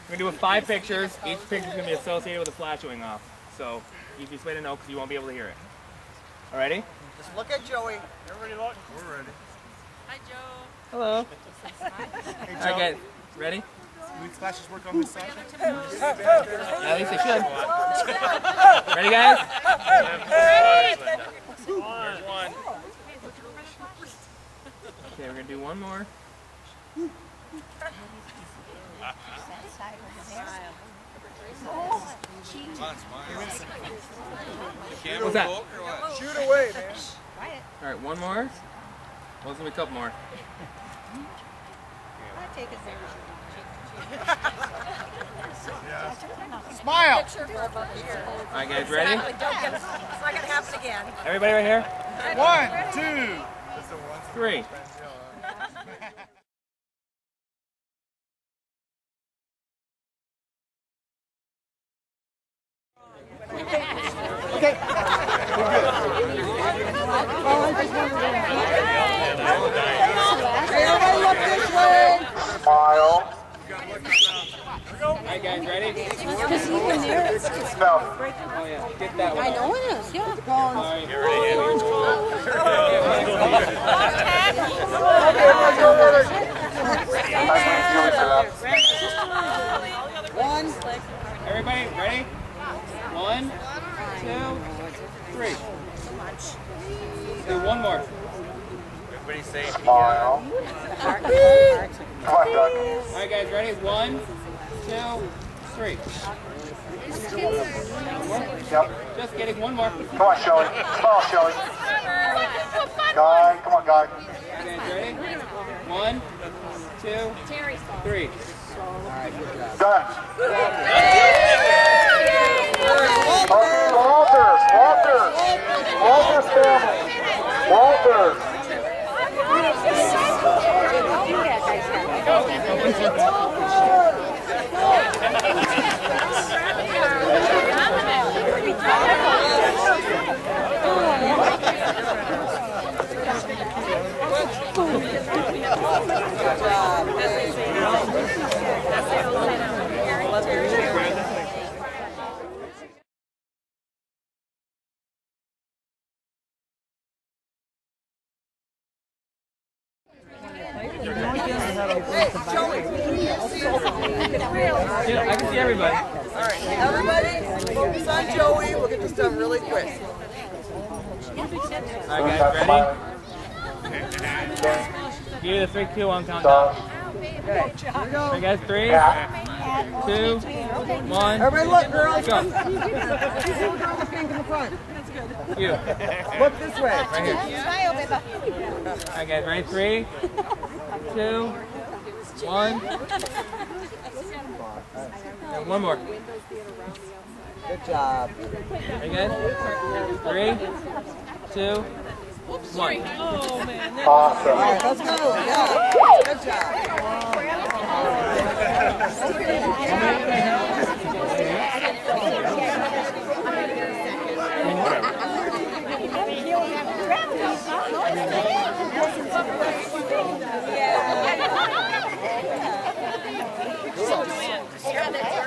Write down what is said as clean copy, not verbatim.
We're going to do 5 pictures. Each picture is going to be associated with a flash going off. So, easiest way to know because you won't be able to hear it. All ready? Just look at Joey. Everybody look. We're ready. Hi, Joe. Hello. Hey, Joe. All right, guys. Ready? Will these flashes work on this side? At least they should. Ready, guys? There's one. Okay, we're going to do one more. What's that? Shoot away, man. All right, one more. Well, there's going to be a couple more. Smile. All right, guys, ready? It's not going to happen again. Everybody right here? 1, 2. 3. Okay. Everybody look this way. Smile. All right, guys, ready? Because even there, it's No. Oh, yeah. Get that one. I know it is, yeah. Sorry. Get ready. One. Everybody, ready? 1, 2, 3. Do one more. Everybody say Smile. smile. Come on, Doug. All right, guys, ready? 1, 2, 3. Yep. Just kidding. One more. Come on, Shelly. Smile, Shelly. Guy. Come on, Guy. Okay, guys, ready? 1, 2, 3. Done. Okay, Walters. Walters family. Walters. Yeah, I can see everybody. All right, everybody, focus on Joey. We'll get this done really quick. All right, guys, ready? Give you the 3, 2, 1 countdown. Okay, here we go. All right, guys, 3, 2, 1. Everybody look, girls. Go. Look in the front. You. Look this way. Right here. All right, guys, ready? 3, 2, 1. And one more. Good job. Ready, guys? 3, 2, 1. Awesome. All right, let's go. Yeah. Good job. So, Joanne, you're on the